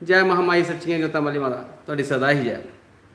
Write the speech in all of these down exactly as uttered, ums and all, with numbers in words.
जय महामाई सच्चियां जोता वाली माता थोड़ी सदा ही जय।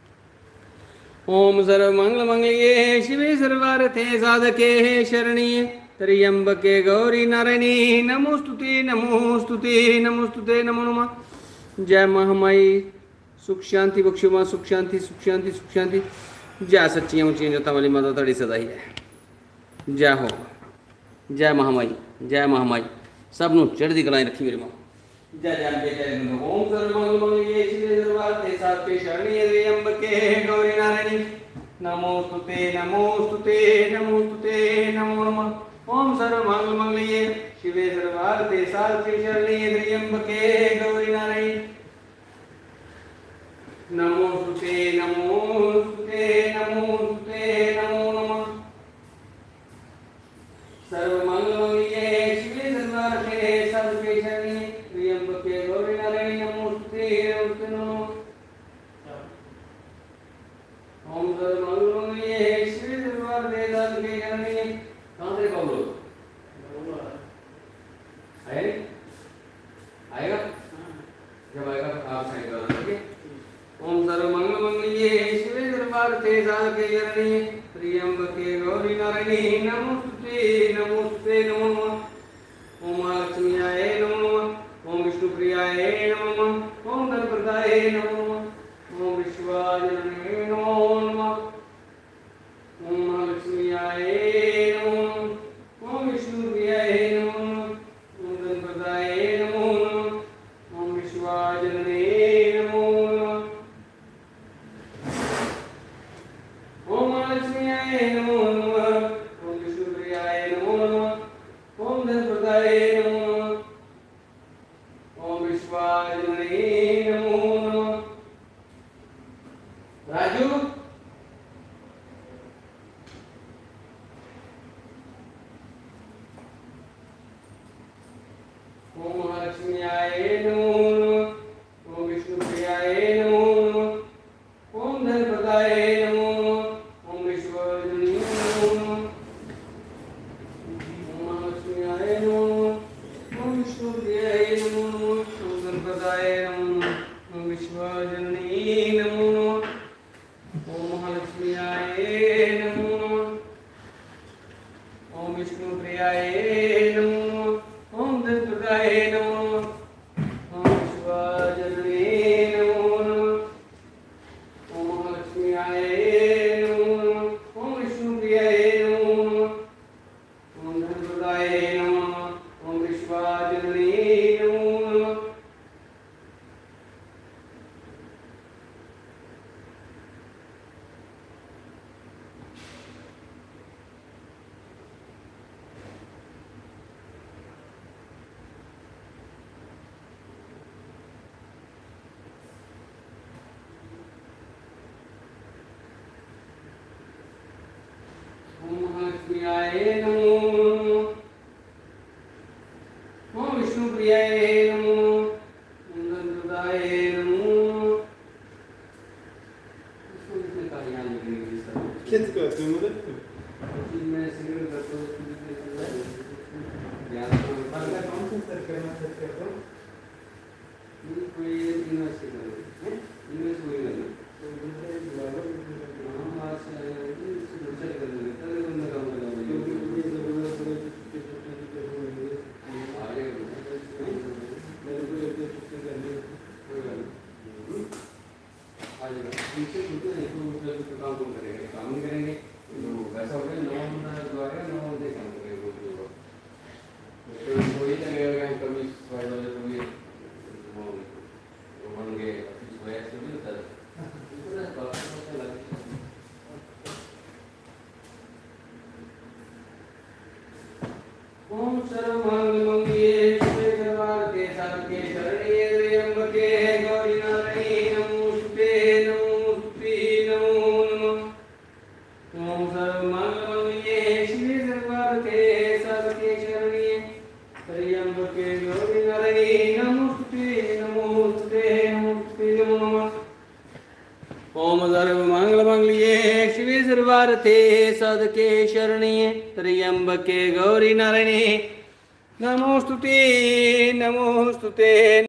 ओम सर्व मंगल मंगलिये शिवे सर्वार्थे साधके शरणिये त्र्यंबके गौरी नारायणी नमोस्तुते नमोस्तुते नमोस्तुते नमो नमः। जय महामाई सुख शांति बख्शो मां सुख शांति सुख शांति सुख शांति। जय सच्चियां ऊंचियां जोता वाली माता थोड़ी सदा ही जय। जय हो जय महामाई जय महामाई सब नूं चढ़दी कलाएं रखी मेरी मां। जय जय अम्बे जय गंगा। ओम सर्व मंगल मंगलिये शिवे सर्वार्थे साधके शरण्ये त्र्यंबके गौरी नारायणी नमोस्तुते नमोस्तुते नमोस्तुते नमो नमः। ओम सर्व मंगल मंगलिये शिवे सर्वार्थे साधके शरण्ये त्र्यंबके गौरी नारायणी नमोस्तुते नमोस्तुते नमोस्तुते नमो नमः। सर्व मंगल मंगलिये शिवे सर्वार्थे साधके शरण्ये त्र्यंबके गौरी नारायणी नमोस्तुते नमोस्तुते नमो। ओम सर्व मंगल मंगलिये शिवे सर्वार्थे साधके शरण्ये। कहां से बोलो आए आएगा जब आएगा आप साइन करा देंगे। ओम सर्व मंगल मंगलिये शिवे सर्वार्थे साधके शरण्ये त्र्यंबके गौरी नारायणी नमोस्तुते नमोस्तुते नमो नमः। ओम महालक्ष्मीयाय नमो नमः। ओम विष्णुप्रियाय नमो नमः। ओम धनप्रदाय नमो नमः। ओम विश्वाजनने नमो नमः। ओम महालक्ष्मीयाय नमो नमः। ओम विष्णुप्रियाय नमो नमः। ओम धनप्रदाय नमो नमः। ओम विश्वाजनने नमो नमः। ओम महालक्ष्मीयाय नमो नमः। ओम विष्णुप्रियाय नमो नमः। ओम धनप्रदाय नमो नमः। ओम विश्वाजनने नमो नमः। राजू ओम महालक्ष्मीयाय नमो नमः। ओम विष्णुप्रियाय नमो नमः। ओम धनप्रदाय नमो नमः। ओम विश्वजननी नमो नमः। ओम महालक्ष्मीयाय नमो नमः। ओम विष्णुप्रियाय नमो नमः। ओम धनप्रदाय नमो नमः। ओम विश्वजननी नमो नमः। ओम महालक्ष्मीयाय नमो नमः। ओम विष्णुप्रियाय नमो नमः। ओम धनप्रदाय नमो नमः। ओम विश्वजननी नमो नमः। ओम महालक्ष्मीयाय नमो नमः। ओम विष्णुप्रियाय नमो नमः। ओम धनप्रदाय नमो नमः। ओम विश्वजननी नमो नमः। ओम महालक्ष्मीयाय नमो नमः। ओम विष्णुप्रियाय नमो नमः। ओम धनप्रदाय नमो नमः। इसको इसमें कालियां निकलेंगी सब किस को तुम मदद मैं सिग्नल करता हूं यार तो पहले कौन सा सर करना सर कर दो ये कोई इन्वेस्ट करो हैं इन्वेस्ट कोई नहीं तो दूसरे लागो हम आज से दूसरे कर देंगे तभी बंदा काम करेगा क्योंकि ये जरूरत है कि छोटे-छोटे होंगे आगे मेरे को एक चुटकी करनी कोई बात नहीं आ जाएगा पीछे छूटे नहीं तो उसका काम कौन करेगा काम नहीं करेंगे तो वैसा हो गया नौ बंदा जो आएगा नौ बंदे काम करेंगे वो तो कोई लगेगा कभी फाइल वाले को भी वो होंगे ऑफिस में ऐसे भी होता है पूरा बात पता लग ओम सर्व मंगल मंगलिये शिवे सर्वार्थे साधके शरण्ये त्र्यंबके गौरी नारायणी नमोस्तुते नमोस्तुते नमो नमः। ओम सर्व मंगल मंगलिये शिवे सर्वार्थे साधके शरण्ये त्र्यंबके गौरी नारायणी नमोस्तुते नमोस्तुते नमोस्तुते नमो नमः। ओम सर्व मंगल मंगलिये शिवे सर्वार्थे साधके शरण्ये त्र्यंबके गौरी नारायणी नमोस्तुते नमोस्तुते।